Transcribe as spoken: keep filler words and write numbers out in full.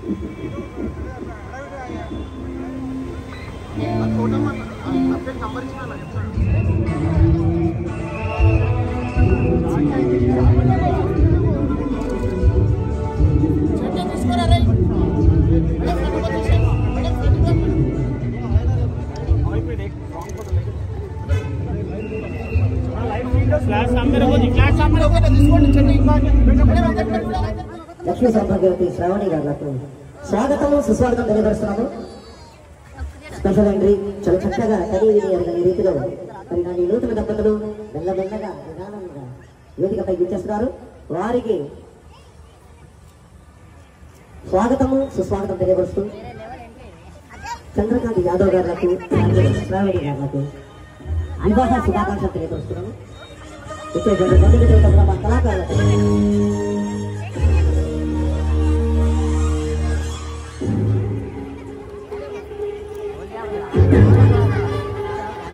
లక్ష్మీ సంపర్కవతి శ్రావణి గారులకు స్వాగతము సుస్వాగతం తెలియపరుస్తున్నాము. Special entry చాలా చక్కగా కలిగి ఎరగని రీతిలో మరి నా నూతన దంపతులు మెల్లమెల్లగా నిదానంగా వేదికపై ఇచ్చేస్తున్నారు. వారికి స్వాగతము సుస్వాగతం తెలియపరుస్తూ చంద్రకాంత్ యాదవ్ గారులకు శ్రావణి గారులకు వివాహ శుభాకాంక్షలు తెలియపరుస్తున్నాము. ఇచ్చే మా కళాకారులకు